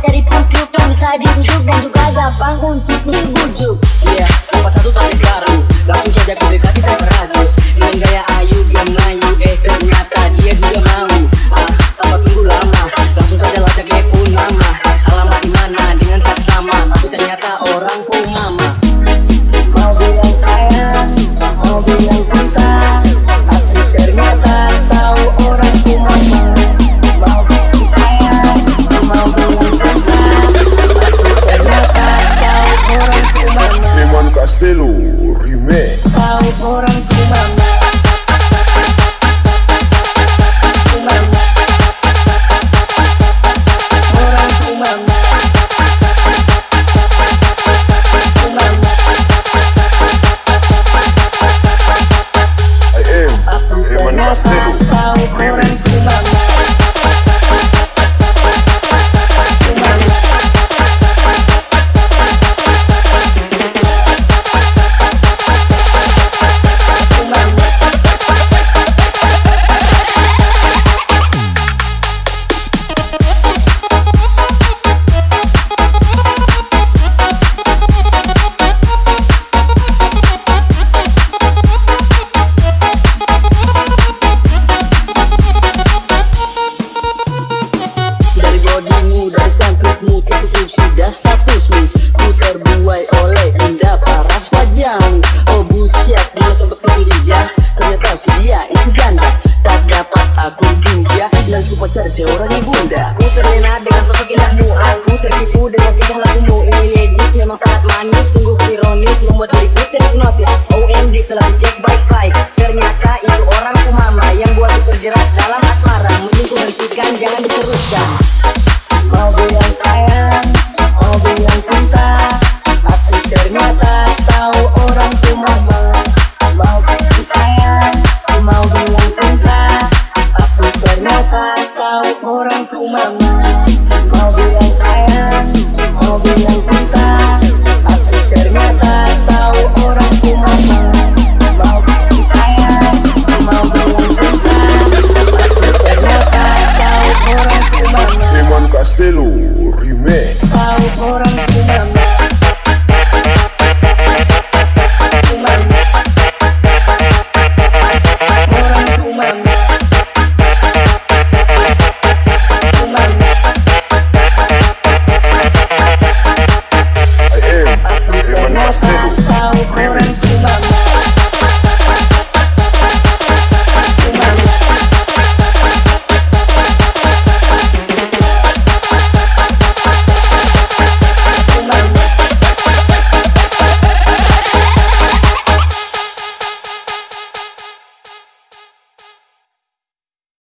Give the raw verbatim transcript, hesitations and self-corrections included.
cari pucuk yang bisa dibujuk dan juga gampang untuk dibujuk. Iya, dapat satu tali baru, langsung saja ku dekati tanpa ragu. Dengan gaya ayu dia melayu, eh ternyata dia juga mau. Ah, tanpa tunggu lama, langsung saja lacak dia pun nama. Alamat di mana dengan saksama, tapi ternyata orang pun mama. Mau bilang sayang, mau bilang cinta, tapi ternyata tahu orang ku mama. Mau bilang sayang, mau bilang cinta, tapi ternyata tahu orang ku mama. Simon Castello Remix. Tahu orang ku mama. Ku mama. Orang ku mama. Ku mama. I am Simon Castello Tahu orang Remix. ku mama. Ku mama. Ku mama. Dari bodimu, dari cantikmu, itu sudah statusmu. Ku terbuai oleh indah paras wajahmu. Oh buset, dia sobat itu dia. Ternyata si dia itu janda. Tak dapat aku juga, dan ku pacar seorang ibunda. Ku terlena dengan sosok indahmu, aku tertipu dengan tingkah lakumu. Ini ladies memang sangat manis, sungguh ironis, membuat diriku terhipnotis. O M G setelah dicek baik-baik, ternyata itu orang ku mama yang buat ku terjerat dalam asmara. Mending ku hentikan, jangan diteruskan. Mau bilang sayang, mau bilang cinta, tapi ternyata tahu orang ku mama. Mau bilang sayang, mau bilang cinta, tapi ternyata tahu orang ku mama. Mau bilang sayang, mau bilang cinta, tapi ternyata tahu orang ku mama. Mau bilang sayang, mau bilang cinta, tapi ternyata tahu orang ku mama. Simon Castello Remix. Tahu orang ku mama.